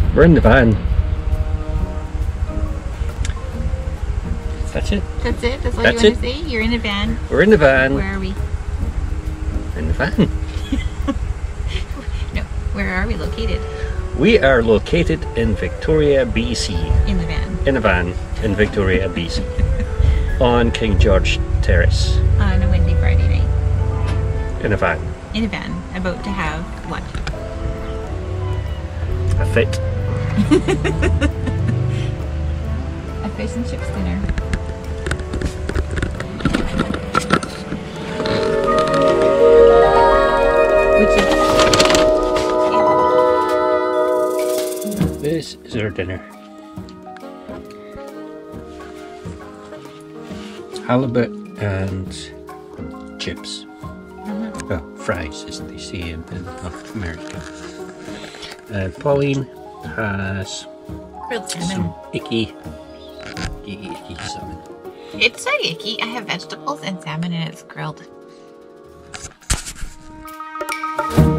We're in the van. That's it. That's it? That's all That's you want it. to say? You're in a van. We're in the van. Where are we? In the van. No, where are we located? We are located in Victoria, BC. In the van. In a van in Victoria, BC. On King George Terrace. On a windy Friday night. In a van. In a van. About to have what? A fit. A fish and chips dinner. Which is... This is our dinner. Halibut and chips. Well, fries as they say in North America. Pauline has grilled salmon. some icky salmon. It's not icky. I have vegetables and salmon and it's grilled.